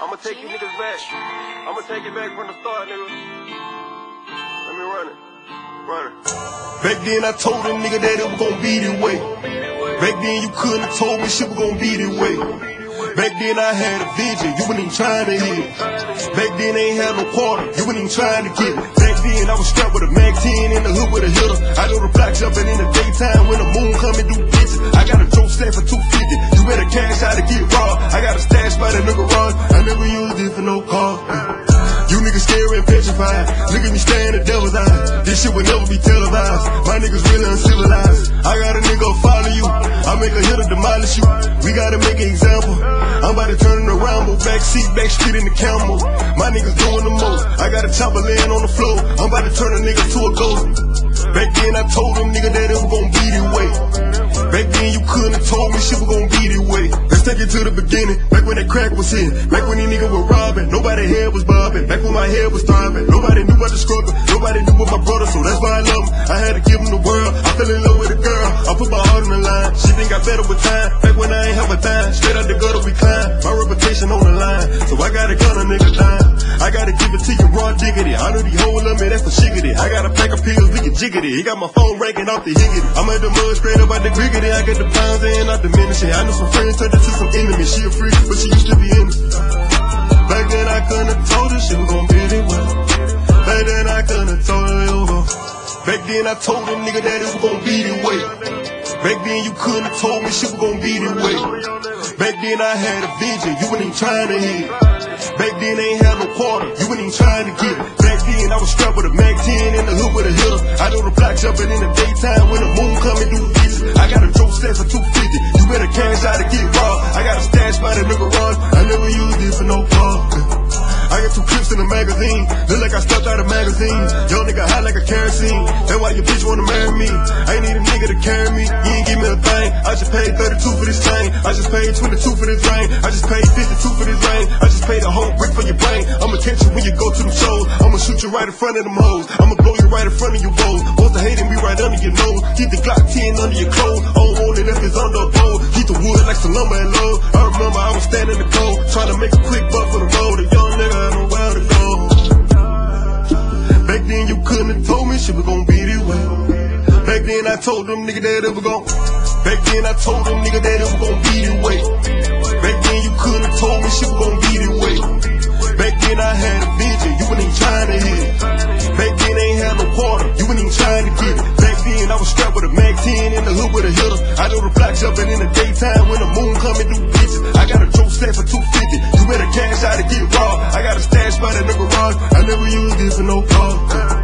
I'ma take you niggas back. I'ma take it back from the start, nigga. Let me run it. Run it. Back then I told a nigga that it was gon' be this way. Back then you couldn't have told me shit was gon' be this way. Back then I had a vision, you wasn't even trying to hit it. Back then they ain't had no quarter, you wasn't even trying to get it. Back then I was strapped with a Mac 10 in the hood with a hitter. I know the block jumping in the daytime when the moon come and do bitches. I got a joke stand for 250, you better cash out to get raw. I got a stash by the nigga Ron, I never used it for no car. You niggas scary and petrified, look at me staring at the devil's eyes. This shit will never be televised, my niggas really uncivilized. I got a nigga follow you, I make a hitter demolish you. We gotta make an example, I'm about to turn it around, but back seat, back street in the camel. My niggas doing the most, I got a chopper laying on the floor. I'm about to turn a nigga to a ghost. Back then I told them nigga that it was gon' be this way. Back then you couldn't have told me shit was gon' be this way. Let's take it to the beginning, back when that crack was hitting. Back when these niggas were robbing, nobody head was bobbing. Back when my head was thriving, nobody knew about the struggle. Nobody knew about my brother, so that's why I love him. I had to give him the world, I fell in love with a girl. I put my heart on the line, shit done got better with time. Back when I ain't have a dime, straight out the gutter we climb. My reputation on the line, so I gotta gun a nigga down. I gotta give it to you raw diggity. I know the whole of me, that's the shiggity. I got a pack of pills, we can jiggity. He got my phone ranking off the higgity. I'm at the mud straight up out the griggity. I got the pounds in, not diminishing. I know some friends turned into some enemies. She a freak, but she used to be innocent. Back then I couldn't have told her she was gon' be this way. Back then I couldn't have told her it was gon'. Back then I told a nigga that it was gon' be this way. Back then you couldn't have told me shit was gon' be this way. Back then I had a vision, you wasn't even trying to hit it. Back then they ain't had no quarter, you wasn't even trying to get it. Back then I was strapped with a Mac 10 in the hood with a hitter. I know the block jumping in the daytime when the moon come and do bitches. I got a joke stand for 250, you better cash out to get raw. I got a stash by the nigga Ron, I never used it for no car. I got 2 clips in the magazine, look like I stepped out of magazine. Young nigga hot like a kerosene, that's why your bitch wanna marry me. I ain't need a nigga to carry me, you ain't give me a thing. I just paid 32 for this chain, I just paid 22 for this ring. I just paid 52 for this ring, I just paid a whole brick for your brain. I'ma catch you when you go to the shows, I'ma shoot you right in front of them hoes. I'ma blow you right in front of your bows, want to hate me right under your nose. Keep the Glock 10 under your clothes, I don't want it if it's under a bowl. Keep the wood like some lumber and low. I remember I was standing in the cold, trying to make a quick buck for the road. A young nigga had nowhere to go. Back then you couldn't have told me shit was gon' be this way. Back then I told them nigga that it was gon'. Back then I told them nigga that it was gon' be this way. Back then you couldn't have told me shit was gon' be this way. Back then I had a vision, you wasn't even trying to hit it. Back then they ain't had no quarter, you wasn't even trying to get it. Back then I was strapped with a Mac 10 in the hood with a hitter. I know the block jumping in the daytime when the moon come and do bitches. I got a joke stand for 250, you better cash out to get raw. I got a stash by the nigga Ron, I never used it for no car.